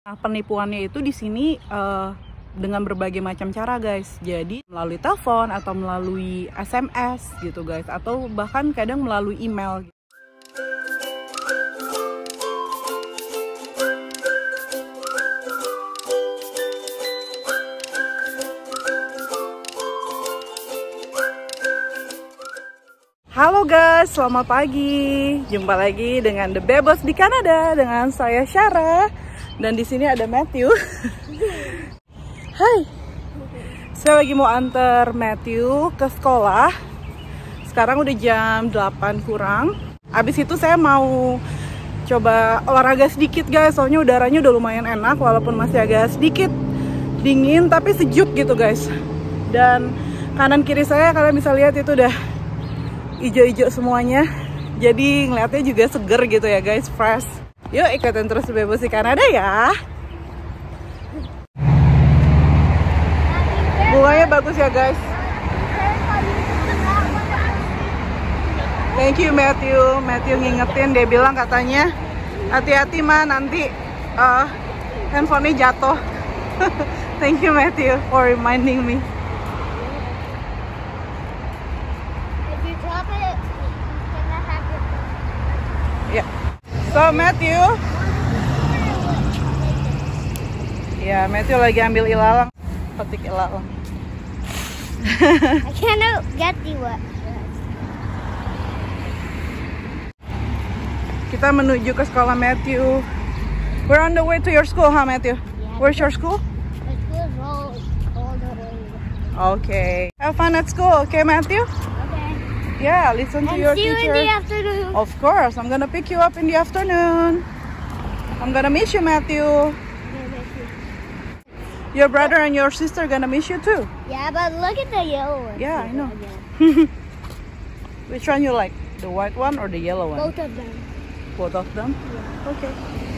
Nah, penipuannya itu di sini dengan berbagai macam cara guys. Jadi melalui telepon atau melalui SMS gitu guys, atau bahkan kadang melalui email. Halo guys, selamat pagi. Jumpa lagi dengan The Bebos di Kanada dengan saya Syara dan di sini ada Matthew. Hai. Saya lagi mau antar Matthew ke sekolah. Sekarang udah jam 8 kurang. Abis itu saya mau coba olahraga sedikit guys, soalnya udaranya udah lumayan enak walaupun masih agak sedikit dingin tapi sejuk gitu guys. Dan kanan kiri saya kalian bisa lihat itu udah hijau-hijau semuanya, jadi ngeliatnya juga seger gitu ya guys, fresh. Yuk ikutin terus Bebos di Kanada ya. Bunganya bagus ya guys. Thank you Matthew. Matthew ngingetin, dia bilang katanya hati-hati mah nanti handphonenya jatuh. Thank you Matthew for reminding me. Yeah. So Matthew, ya Matthew lagi ambil ilalang, petik ilalang. I cannot get the what. Kita menuju ke sekolah Matthew. We're on the way to your school, huh Matthew? Yeah. Where's your school? The school's all the way. Okay. Have fun at school, okay Matthew? Okay. Yeah, listen to your See you teacher. in the afternoon. Of course, I'm gonna pick you up in the afternoon. I'm gonna miss you, Matthew. Your brother and your sister gonna miss you too. Yeah, but look at the yellow one. Yeah, I know. Which one you like? The white one or the yellow one? Both of them. Both of them? Yeah. Okay.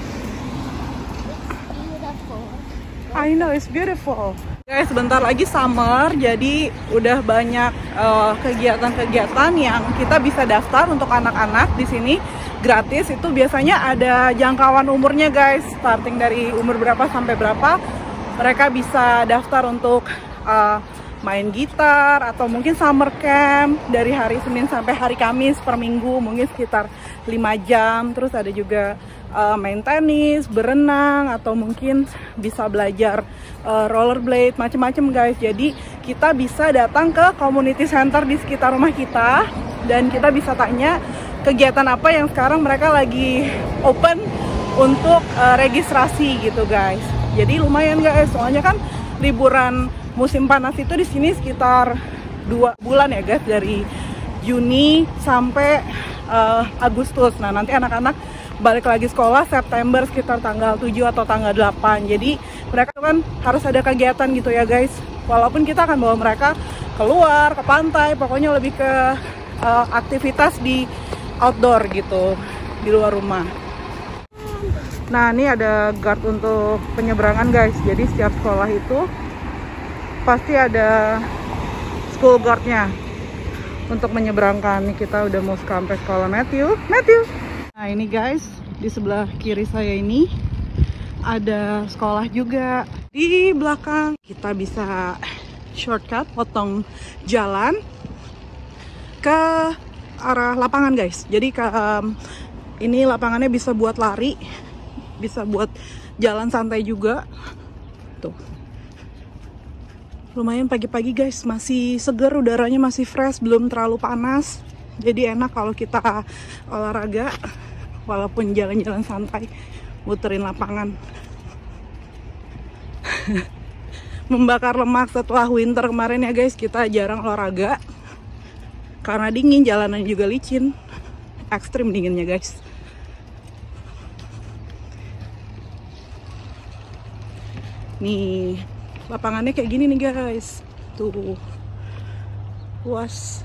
It's beautiful. I know, it's beautiful. Guys, sebentar lagi summer, jadi udah banyak kegiatan-kegiatan yang kita bisa daftar untuk anak-anak di sini gratis. Itu biasanya ada jangkauan umurnya guys, starting dari umur berapa sampai berapa. Mereka bisa daftar untuk main gitar atau mungkin summer camp dari hari Senin sampai hari Kamis per minggu, mungkin sekitar 5 jam. Terus ada juga main tenis, berenang, atau mungkin bisa belajar rollerblade, macam-macam guys. Jadi kita bisa datang ke community center di sekitar rumah kita dan kita bisa tanya kegiatan apa yang sekarang mereka lagi open untuk registrasi gitu guys. Jadi lumayan guys, soalnya kan liburan musim panas itu di sini sekitar 2 bulan ya guys, dari Juni sampai Agustus. Nah nanti anak-anak balik lagi sekolah September sekitar tanggal 7 atau tanggal 8. Jadi mereka kan harus ada kegiatan gitu ya guys. Walaupun kita akan bawa mereka keluar, ke pantai, pokoknya lebih ke aktivitas di outdoor gitu, di luar rumah. Nah ini ada guard untuk penyeberangan guys. Jadi setiap sekolah itu pasti ada school guardnya untuk menyeberangkan. Nih kita udah mau sampai sekolah Matthew. Nah ini guys, di sebelah kiri saya ini ada sekolah juga. Di belakang kita bisa shortcut, potong jalan ke arah lapangan guys. Jadi ini lapangannya bisa buat lari, bisa buat jalan santai juga. Tuh. Lumayan pagi-pagi guys, masih seger, udaranya masih fresh, belum terlalu panas. Jadi enak kalau kita olahraga walaupun jalan-jalan santai, muterin lapangan. Membakar lemak setelah winter kemarin ya guys, kita jarang olahraga karena dingin, jalanan juga licin, ekstrim dinginnya guys. Nih lapangannya kayak gini nih guys, tuh luas.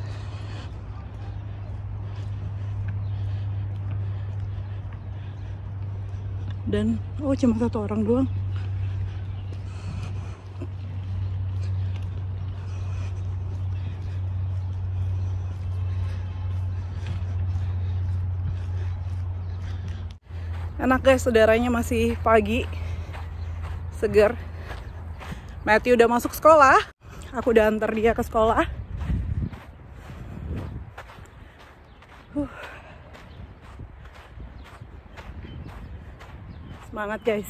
Dan cuma 1 orang doang. Enak guys, udaranya masih pagi. seger. Matthew udah masuk sekolah, aku udah antar dia ke sekolah. Semangat guys.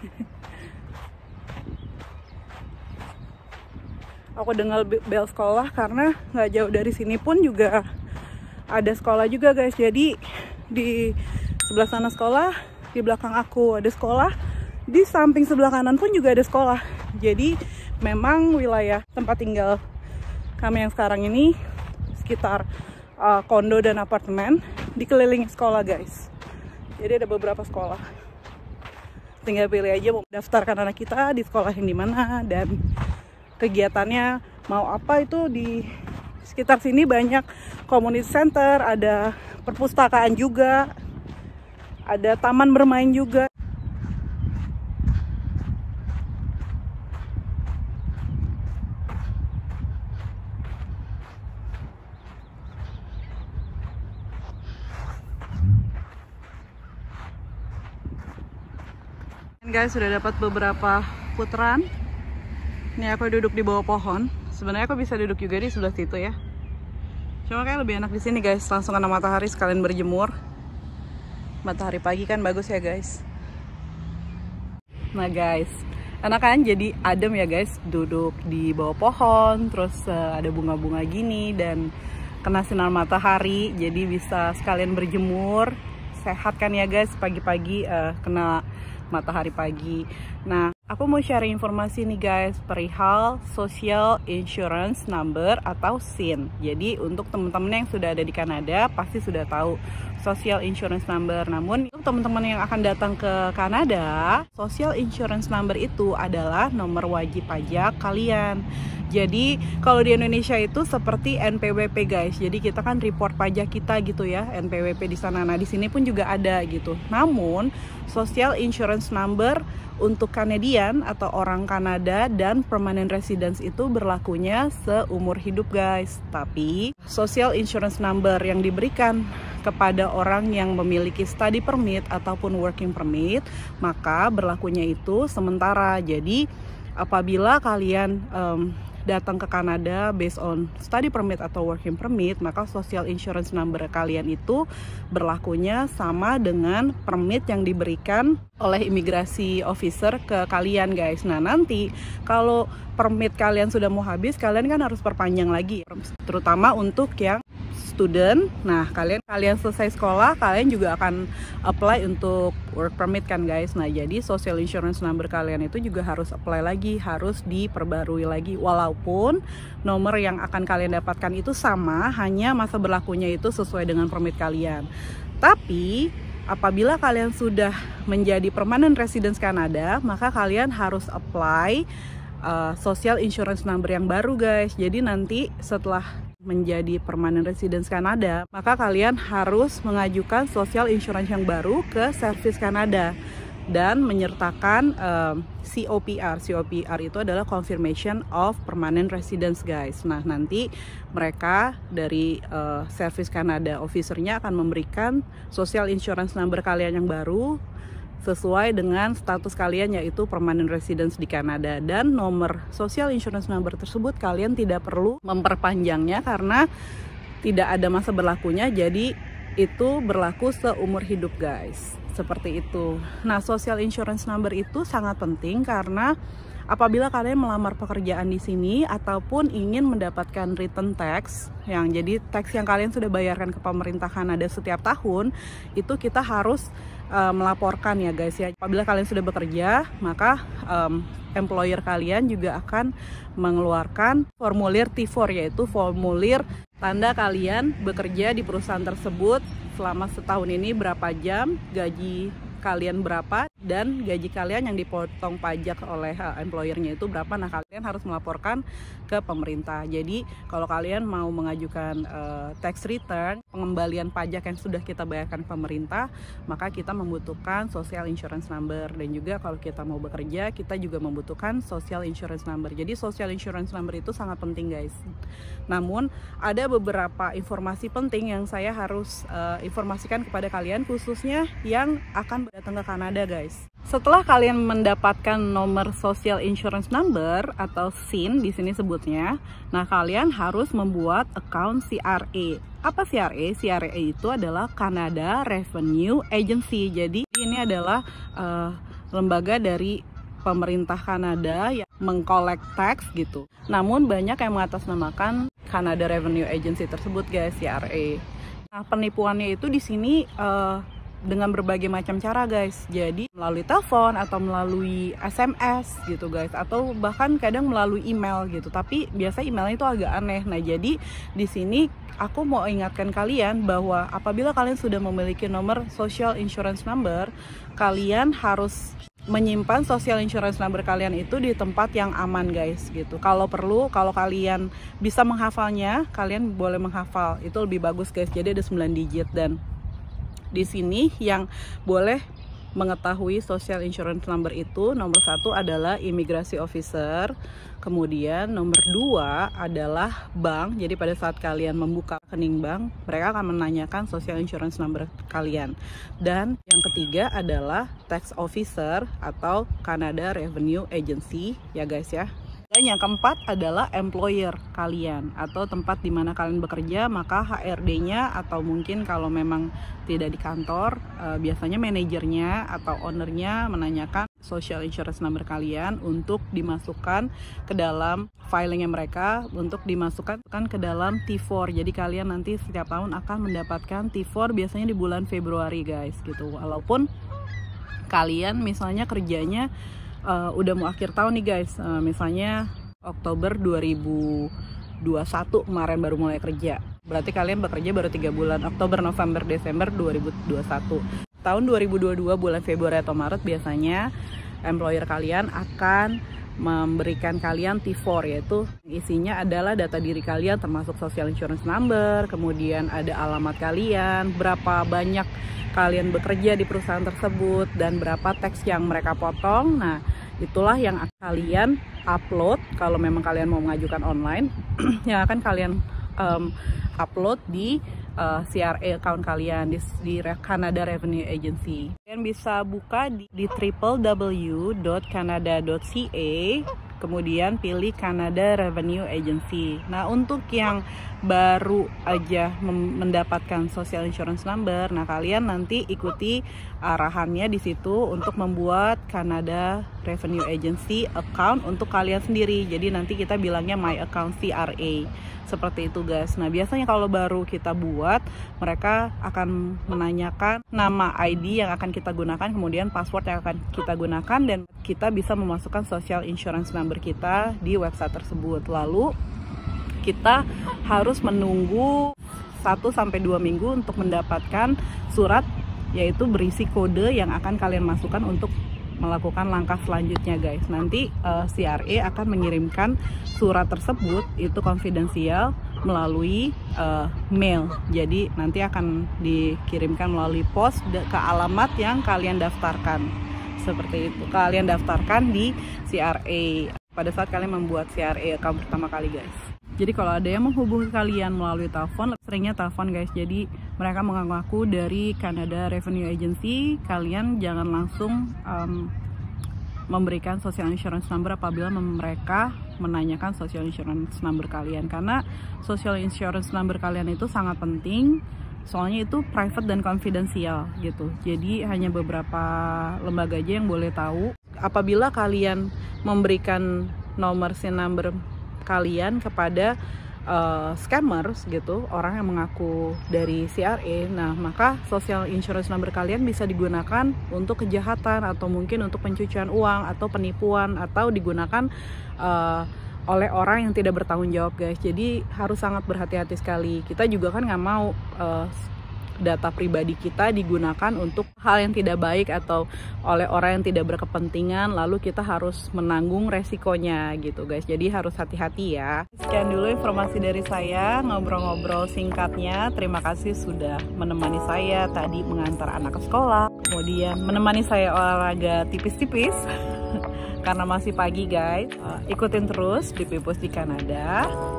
Aku dengar bel sekolah karena nggak jauh dari sini pun juga ada sekolah juga guys. Jadi di sebelah sana sekolah, di belakang aku ada sekolah, di samping sebelah kanan pun juga ada sekolah. Jadi memang wilayah tempat tinggal kami yang sekarang ini sekitar kondo dan apartemen dikelilingi sekolah guys. Jadi ada beberapa sekolah. Tinggal pilih aja mau daftarkan anak kita di sekolah yang dimana dan kegiatannya mau apa. Itu di sekitar sini banyak community center, ada perpustakaan juga, ada taman bermain juga. Guys, sudah dapat beberapa putaran. Ini aku duduk di bawah pohon. Sebenarnya aku bisa duduk juga di sebelah situ ya. Cuma kayak lebih enak di sini guys, langsung kena matahari sekalian berjemur. Matahari pagi kan bagus ya guys. Nah guys, enak kan, jadi adem ya guys, duduk di bawah pohon, terus ada bunga-bunga gini dan kena sinar matahari, jadi bisa sekalian berjemur. Sehat kan ya guys, pagi-pagi kena matahari pagi. Nah, aku mau share informasi nih guys perihal Social Insurance Number atau SIN. Jadi untuk teman-teman yang sudah ada di Kanada pasti sudah tahu Social Insurance Number. Namun untuk teman-teman yang akan datang ke Kanada, Social Insurance Number itu adalah nomor wajib pajak kalian. Jadi kalau di Indonesia itu seperti NPWP guys. Jadi kita kan report pajak kita gitu ya, NPWP di sana. Nah, di sini pun juga ada gitu. Namun Social Insurance Number untuk Canadian atau orang Kanada dan permanent residence itu berlakunya seumur hidup guys. Tapi Social Insurance Number yang diberikan kepada orang yang memiliki study permit ataupun working permit, maka berlakunya itu sementara. Jadi apabila kalian datang ke Kanada based on study permit atau working permit, maka Social Insurance Number kalian itu berlakunya sama dengan permit yang diberikan oleh imigrasi officer ke kalian guys. Nah, nanti kalau permit kalian sudah mau habis, kalian kan harus perpanjang lagi, terutama untuk yang student. Nah, kalian selesai sekolah, kalian juga akan apply untuk work permit kan guys. Nah, jadi Social Insurance Number kalian itu juga harus apply lagi, harus diperbarui lagi. Walaupun nomor yang akan kalian dapatkan itu sama, hanya masa berlakunya itu sesuai dengan permit kalian. Tapi apabila kalian sudah menjadi permanent residence Kanada, maka kalian harus apply Social Insurance Number yang baru guys. Jadi nanti setelah menjadi permanent residence Kanada, maka kalian harus mengajukan social insurance yang baru ke Service Kanada dan menyertakan COPR. COPR itu adalah Confirmation of Permanent Residence guys. Nah, nanti mereka dari Service Kanada officernya akan memberikan social insurance number kalian yang baru sesuai dengan status kalian, yaitu permanent residence di Kanada. Dan nomor social insurance number tersebut kalian tidak perlu memperpanjangnya karena tidak ada masa berlakunya, jadi itu berlaku seumur hidup guys. Seperti itu. Nah, social insurance number itu sangat penting karena apabila kalian melamar pekerjaan di sini ataupun ingin mendapatkan return tax, yang jadi tax yang kalian sudah bayarkan ke pemerintah Kanada setiap tahun, itu kita harus melaporkan ya guys ya. Apabila kalian sudah bekerja, maka employer kalian juga akan mengeluarkan formulir T4, yaitu formulir tanda kalian bekerja di perusahaan tersebut selama setahun ini berapa jam, gaji kalian berapa, dan gaji kalian yang dipotong pajak oleh employernya itu berapa. Nah, kalian harus melaporkan ke pemerintah. Jadi kalau kalian mau mengajukan tax return, pengembalian pajak yang sudah kita bayarkan ke pemerintah, maka kita membutuhkan social insurance number. Dan juga kalau kita mau bekerja, kita juga membutuhkan social insurance number. Jadi social insurance number itu sangat penting guys. Namun ada beberapa informasi penting yang saya harus informasikan kepada kalian, khususnya yang akan datang ke Kanada guys. guys. Setelah kalian mendapatkan nomor social insurance number atau SIN di sini sebutnya, nah kalian harus membuat account CRA. Apa CRA? CRA itu adalah Canada Revenue Agency. Jadi ini adalah lembaga dari pemerintah Kanada yang mengkolek tax gitu. Namun banyak yang mengatasnamakan Canada Revenue Agency tersebut guys, CRA. Nah, penipuannya itu di sini dengan berbagai macam cara guys. Jadi melalui telepon atau melalui SMS gitu guys, atau bahkan kadang melalui email gitu. Tapi biasa emailnya itu agak aneh. Nah, jadi di sini aku mau ingatkan kalian bahwa apabila kalian sudah memiliki nomor social insurance number, kalian harus menyimpan social insurance number kalian itu di tempat yang aman guys gitu. Kalau perlu, kalau kalian bisa menghafalnya, kalian boleh menghafal. Itu lebih bagus guys. Jadi ada 9 digit, dan di sini yang boleh mengetahui social insurance number itu, nomor 1 adalah imigrasi officer, kemudian nomor 2 adalah bank. Jadi pada saat kalian membuka rekening bank, mereka akan menanyakan social insurance number kalian. Dan yang ketiga adalah tax officer atau Canada Revenue Agency ya guys ya. Dan yang keempat adalah employer kalian atau tempat di mana kalian bekerja, maka HRD-nya atau mungkin kalau memang tidak di kantor, biasanya manajernya atau ownernya menanyakan social insurance number kalian untuk dimasukkan ke dalam filingnya mereka, untuk dimasukkan ke dalam T4. Jadi kalian nanti setiap tahun akan mendapatkan T4 biasanya di bulan Februari guys gitu. Walaupun kalian misalnya kerjanya udah mau akhir tahun nih guys, misalnya Oktober 2021 kemarin baru mulai kerja, berarti kalian bekerja baru 3 bulan, Oktober, November, Desember 2021. Tahun 2022 bulan Februari atau Maret biasanya employer kalian akan memberikan kalian T4, yaitu isinya adalah data diri kalian termasuk social insurance number, kemudian ada alamat kalian, berapa banyak kalian bekerja di perusahaan tersebut, dan berapa tax yang mereka potong. Nah, itulah yang akan kalian upload kalau memang kalian mau mengajukan online, yang akan kalian upload di CRA account kalian di Canada Revenue Agency. Kalian bisa buka di www.canada.ca, kemudian pilih Canada Revenue Agency. Nah, untuk yang baru aja mendapatkan social insurance number, nah kalian nanti ikuti arahannya di situ untuk membuat Canada Revenue Agency account untuk kalian sendiri. Jadi nanti kita bilangnya my account CRA. Seperti itu guys. Nah, biasanya kalau baru kita buat, mereka akan menanyakan nama ID yang akan kita gunakan, kemudian password yang akan kita gunakan, dan kita bisa memasukkan social insurance number kita di website tersebut. Lalu kita harus menunggu 1-2 minggu untuk mendapatkan surat, yaitu berisi kode yang akan kalian masukkan untuk melakukan langkah selanjutnya guys. Nanti CRA akan mengirimkan surat tersebut, itu konfidensial, melalui mail. Jadi nanti akan dikirimkan melalui pos ke alamat yang kalian daftarkan. Seperti itu, kalian daftarkan di CRA pada saat kalian membuat CRA account pertama kali guys. Jadi kalau ada yang menghubungi kalian melalui telepon, seringnya telepon guys, jadi mereka mengaku dari Canada Revenue Agency, kalian jangan langsung memberikan social insurance number apabila mereka menanyakan social insurance number kalian, karena social insurance number kalian itu sangat penting, soalnya itu private dan confidential gitu. Jadi hanya beberapa lembaga aja yang boleh tahu. Apabila kalian memberikan nomor SIN number kalian kepada scammers gitu, orang yang mengaku dari CRA, nah maka social insurance number kalian bisa digunakan untuk kejahatan atau mungkin untuk pencucian uang atau penipuan, atau digunakan oleh orang yang tidak bertanggung jawab guys. Jadi harus sangat berhati-hati sekali. Kita juga kan nggak mau data pribadi kita digunakan untuk hal yang tidak baik atau oleh orang yang tidak berkepentingan, lalu kita harus menanggung resikonya gitu guys. Jadi harus hati-hati ya. Sekian dulu informasi dari saya, ngobrol-ngobrol singkatnya. Terima kasih sudah menemani saya tadi mengantar anak ke sekolah, kemudian menemani saya olahraga tipis-tipis karena masih pagi guys. Ikutin terus di Pipus di Kanada.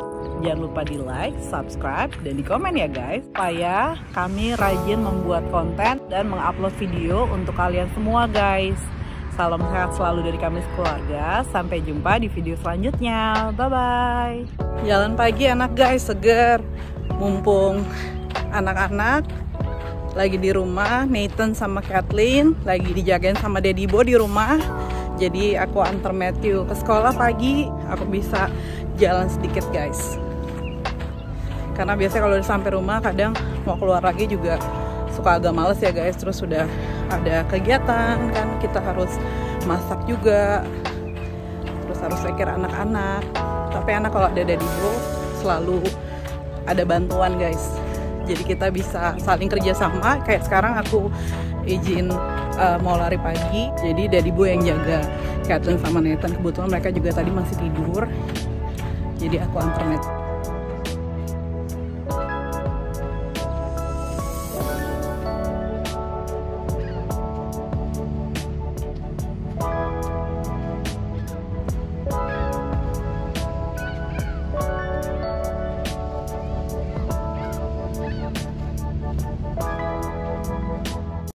Jangan lupa di like, subscribe, dan di komen ya guys, supaya kami rajin membuat konten dan mengupload video untuk kalian semua guys. Salam sehat selalu dari kami sekeluarga. Sampai jumpa di video selanjutnya. Bye-bye. Jalan pagi enak guys, seger. Mumpung anak-anak lagi di rumah, Nathan sama Kathleen lagi dijagain sama Daddy Bo di rumah. Jadi aku antar Matthew ke sekolah pagi, aku bisa jalan sedikit guys. Karena biasanya kalau udah sampai rumah kadang mau keluar lagi juga suka agak males ya guys. Terus sudah ada kegiatan kan, kita harus masak juga, terus harus take care anak-anak. Tapi enak kalau ada Daddy Bo, selalu ada bantuan guys. Jadi kita bisa saling kerjasama. Kayak sekarang aku izin mau lari pagi, jadi Daddy Bo yang jaga Kathleen sama Nathan. Kebetulan mereka juga tadi masih tidur, jadi aku antar Nathan.